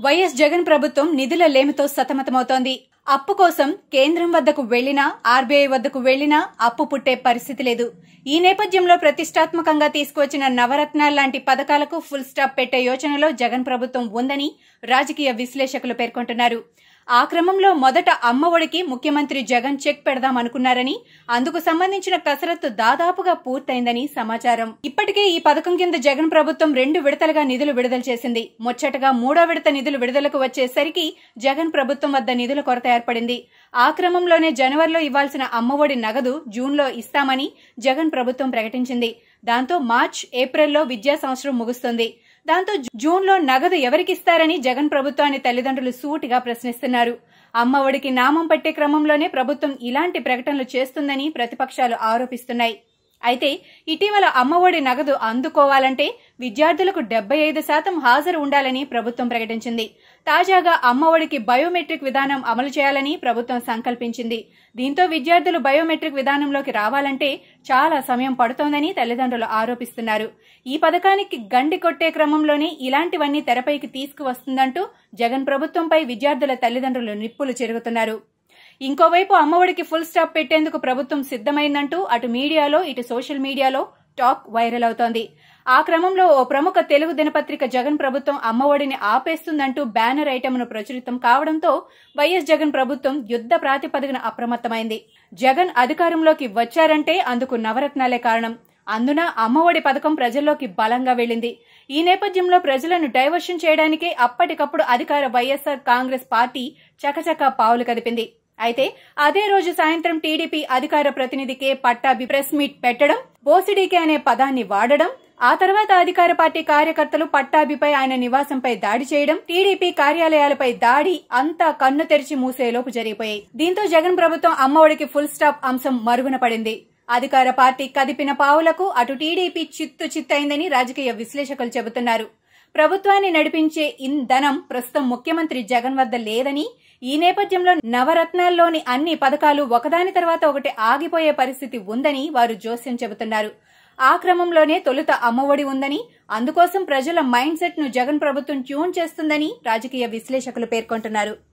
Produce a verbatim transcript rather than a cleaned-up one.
YS Jagan ప్రభుత్వం నిధుల లేమితో సతమతమవుతోంది. అప్పు కోసం కేంద్రం వద్దకు వెళ్లినా, ఆర్బీఐ వద్దకు వెళ్లినా అప్పు పుట్టే పరిస్థితి లేదు. ఈ నేపథ్యంలో ప్రతిష్టాత్మకంగా తీసుకువచ్చిన నవరత్నాల లాంటి పథకాలకు ఫుల్ స్టాప్ పెట్టే యోచనలో జగన్ ప్రభుత్వం ఉందని రాజకీయ విశ్లేషకులు పేర్కొంటున్నారు. ఆ క్రమంలో మొదట అమ్మఒడికి ముఖ్యమంత్రి జగన్ చెక్ పెడదామనుకున్నారని, అందుకు సంబంధించిన కసరత్తు దాదాపుగా పూర్తయిందని సమాచారం. ఇప్పటికే ఈ పథకం కింద జగన్ ప్రభుత్వం రెండు విడతలుగా నిధులు విడుదల చేసింది. ముచ్చటగా మూడో విడత నిధులు విడుదలకు వచ్చేసరికి జగన్ ప్రభుత్వం వద్ద నిధుల కొరత ఏర్పడింది. ఆ క్రమంలోనే జనవరిలో ఇవ్వాల్సిన అమ్మఒడి నగదు జూన్లో ఇస్తామని జగన్ ప్రభుత్వం ప్రకటించింది. దాంతో మార్చ్, ఏప్రిల్లో విద్యా సంవత్సరం ముగుస్తుంది. దాంతో జూన్లో నగదు ఎవరికిస్తారని జగన్ ప్రభుత్వాన్ని తల్లిదండ్రులు సూటిగా ప్రశ్నిస్తున్నారు. అమ్మఒడికి నామం పట్టే క్రమంలోనే ప్రభుత్వం ఇలాంటి ప్రకటనలు చేస్తుందని ప్రతిపక్షాలు ఆరోపిస్తున్నాయి. అయితే ఇటీవల అమ్మఒడి నగదు అందుకోవాలంటే విద్యార్థులకు డెబ్బై ఐదు శాతం హాజరు ఉండాలని ప్రభుత్వం ప్రకటించింది. తాజాగా అమ్మఒడికి బయోమెట్రిక్ విధానం అమలు చేయాలని ప్రభుత్వం సంకల్పించింది. దీంతో విద్యార్థులు బయోమెట్రిక్ విధానంలోకి రావాలంటే చాలా సమయం పడుతోందని తల్లిదండ్రులు ఆరోపిస్తున్నారు. ఈ పథకానికి గండి కొట్టే క్రమంలోనే ఇలాంటివన్నీ తెరపైకి తీసుకువస్తుందంటూ జగన్ ప్రభుత్వంపై విద్యార్థుల తల్లిదండ్రులు నిప్పులు చెరుగుతున్నారు. ఇంకోవైపు అమ్మఒడికి ఫుల్ స్టాప్ పెట్టేందుకు ప్రభుత్వం సిద్దమైందంటూ అటు మీడియాలో, ఇటు సోషల్ మీడియాలో టాక్ వైరల్ అవుతోంది. ఆ క్రమంలో ఓ ప్రముఖ తెలుగు దినపత్రిక జగన్ ప్రభుత్వం అమ్మఒడిని ఆపేస్తుందంటూ బ్యానర్ ఐటమ్ను ప్రచురితం కావడంతో వైఎస్ జగన్ ప్రభుత్వం యుద్ధ ప్రాతిపదికన అప్రమత్తమైంది. జగన్ అధికారంలోకి వచ్చారంటే అందుకు నవరత్నాలే కారణం. అందున అమ్మఒడి పథకం ప్రజల్లోకి బలంగా వెళ్లింది. ఈ నేపథ్యంలో ప్రజలను డైవర్షన్ చేయడానికే అప్పటికప్పుడు అధికార వైఎస్ఆర్ కాంగ్రెస్ పార్టీ చకచకా పావులు కదిపింది. అయితే అదే రోజు సాయంత్రం టీడీపీ అధికార ప్రతినిధి కె పట్టాభి ప్రెస్ మీట్ పెట్టడం, బోసిడీకే అనే పదాన్ని వాడడం, ఆ తర్వాత అధికార పార్టీ కార్యకర్తలు పట్టాభిపై ఆయన నివాసంపై దాడి చేయడం, టీడీపీ కార్యాలయాలపై దాడి అంతా కన్ను తెరిచి మూసేలోపు జరిగిపోయాయి. దీంతో జగన్ ప్రభుత్వం అమ్మఒడికి ఫుల్ స్టాప్ అంశం మరుగున పడింది. అధికార పార్టీ కదిపిన పావులకు అటు టీడీపీ చిత్తు చిత్తైందని రాజకీయ విశ్లేషకులు చెబుతున్నారు. ప్రభుత్వాన్ని నడిపించే ఇంధనం ప్రస్తుతం ముఖ్యమంత్రి జగన్ వద్ద లేదని, ఈ నేపథ్యంలో నవరత్నాల్లోని అన్ని పథకాలు ఒకదాని తర్వాత ఒకటి ఆగిపోయే పరిస్థితి ఉందని వారు జోస్యం చెబుతున్నారు. ఆ క్రమంలోనే తొలుత అమ్మఒడి ఉందని, అందుకోసం ప్రజల మైండ్ సెట్ ను జగన్ ప్రభుత్వం ట్యూన్ చేస్తుందని రాజకీయ విశ్లేషకులు పేర్కొంటున్నారు.